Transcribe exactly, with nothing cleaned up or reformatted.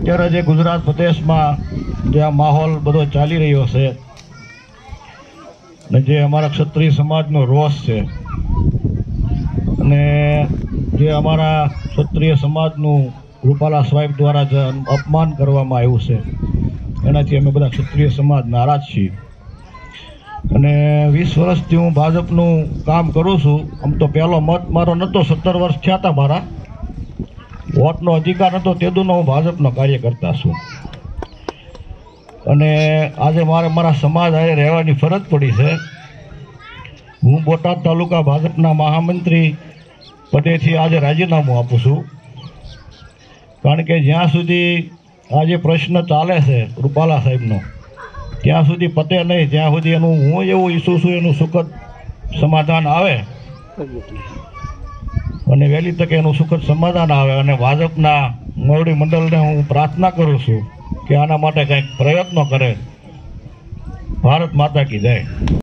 અત્યારે જે ગુજરાત પ્રદેશમાં જે આ માહોલ બધો ચાલી રહ્યો છે ને જે અમારા ક્ષત્રિય સમાજનો રોષ છે અને જે અમારા ક્ષત્રિય સમાજનું રૂપાલા સાહેબ દ્વારા જે અપમાન કરવામાં આવ્યું છે એનાથી અમે બધા ક્ષત્રિય સમાજ નારાજ છીએ અને વીસ વર્ષથી હું ભાજપનું કામ કરું છું. આમ તો પહેલો મત મારો નહોતો, સત્તર વર્ષ થયા હતા મારા, વોટનો અધિકાર હતો, તેદુનો હું ભાજપનો કાર્યકર્તા છું અને આજે મારે મારા સમાજ હારે રહેવાની ફરજ પડી છે. હું બોટાદ તાલુકા ભાજપના મહામંત્રી પદેથી આજે રાજીનામું આપું છું, કારણ કે જ્યાં સુધી આ જે પ્રશ્ન ચાલે છે રૂપાલા સાહેબનો ત્યાં સુધી પતે નહીં, જ્યાં સુધી એનું હું એવું ઈચ્છું છું એનું સુખદ સમાધાન આવે અને વહેલી તકે એનું સુખદ સમાધાન આવે અને ભાજપના મોવડી મંડળને હું પ્રાર્થના કરું છું કે આના માટે કંઈક પ્રયત્નો કરે. ભારત માતા કી જય.